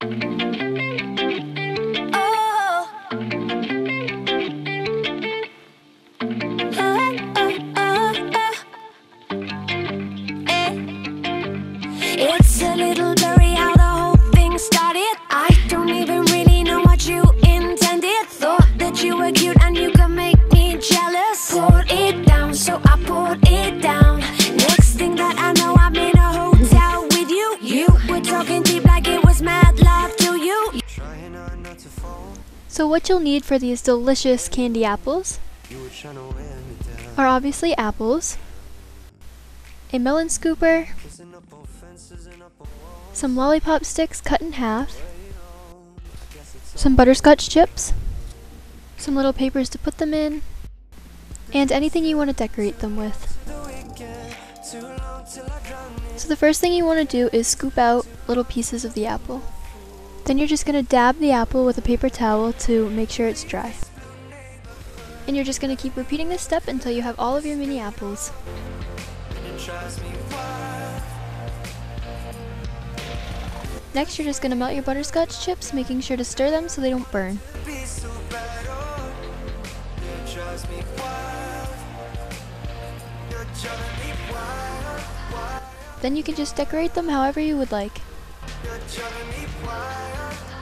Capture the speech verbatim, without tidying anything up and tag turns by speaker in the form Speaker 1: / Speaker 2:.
Speaker 1: It's a little blurry how the whole thing started. I don't even really know what you intended. Thought that you were cute and you could make me jealous. Poured it down, so I poured it down. Next thing that I know, I'm in a hotel with you. You were talking deep like it was mad love to you.
Speaker 2: So what you'll need for these delicious candy apples are obviously apples, a melon scooper, some lollipop sticks cut in half, some butterscotch chips, some little papers to put them in, and anything you want to decorate them with. So the first thing you want to do is scoop out little pieces of the apple. Then you're just going to dab the apple with a paper towel to make sure it's dry. And you're just going to keep repeating this step until you have all of your mini apples. Next, you're just going to melt your butterscotch chips, making sure to stir them so they don't burn. Then you can just decorate them however you would like.